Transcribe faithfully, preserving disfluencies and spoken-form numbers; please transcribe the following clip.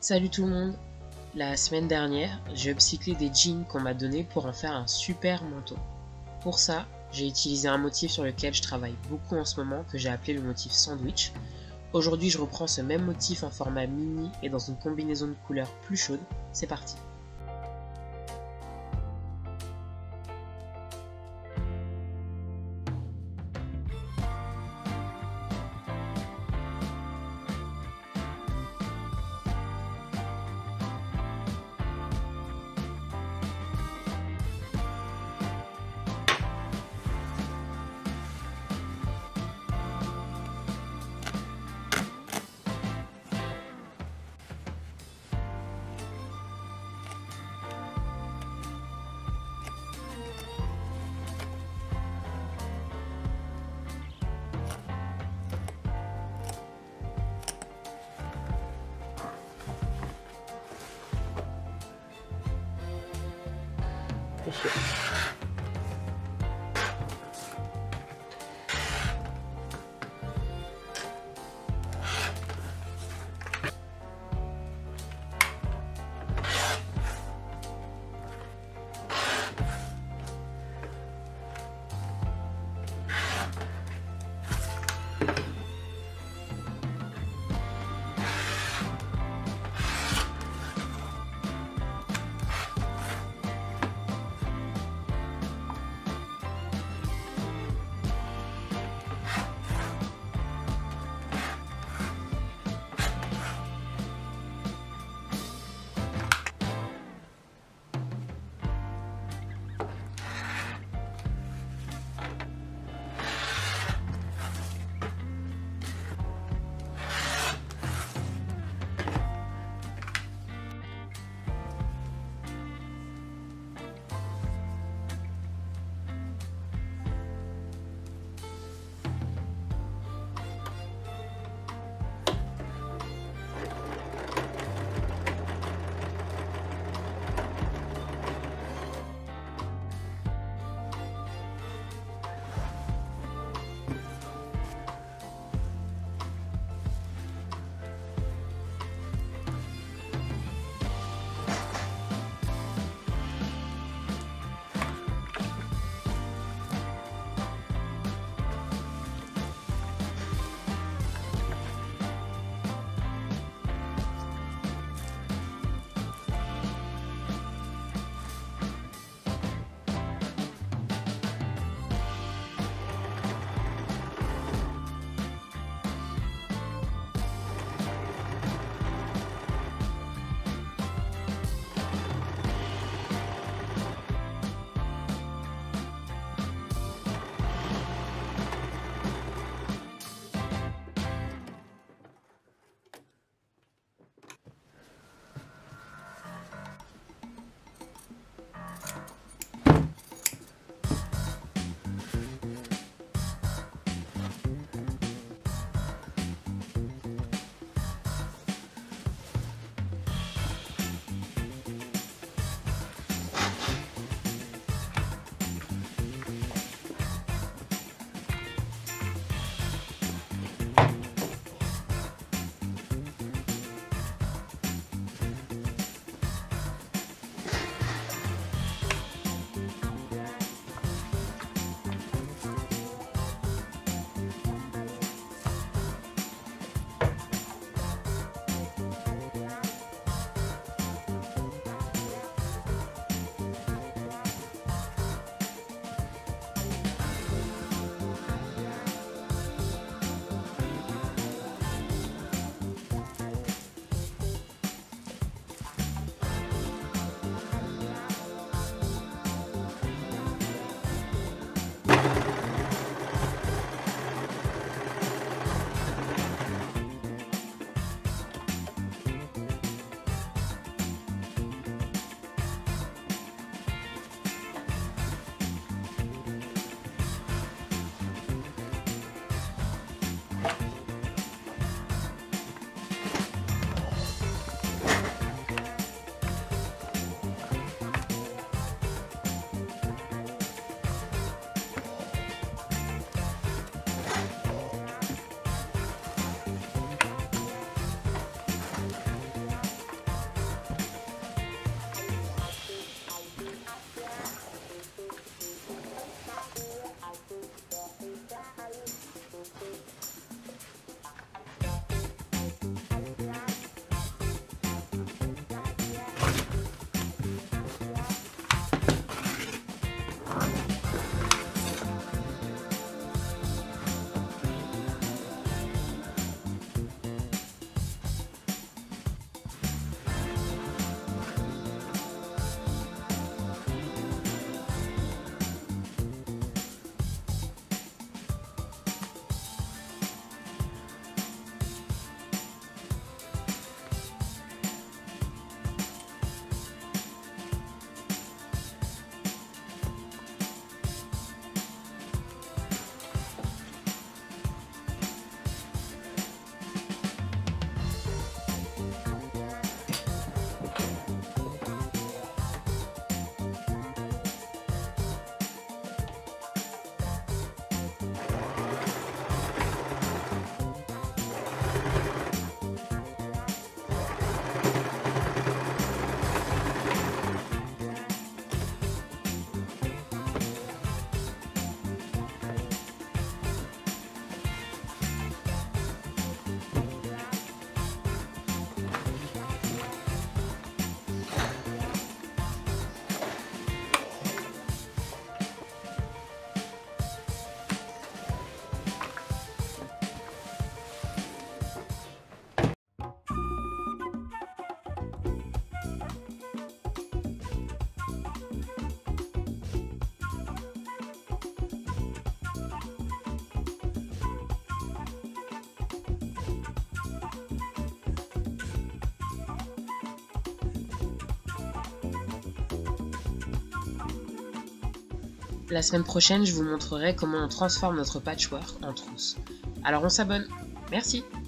Salut tout le monde. La semaine dernière, j'ai upcyclé des jeans qu'on m'a donnés pour en faire un super manteau. Pour ça, j'ai utilisé un motif sur lequel je travaille beaucoup en ce moment que j'ai appelé le motif sandwich. Aujourd'hui, je reprends ce même motif en format mini et dans une combinaison de couleurs plus chaude. C'est parti. La semaine prochaine, je vous montrerai comment on transforme notre patchwork en trousse. Alors on s'abonne. Merci!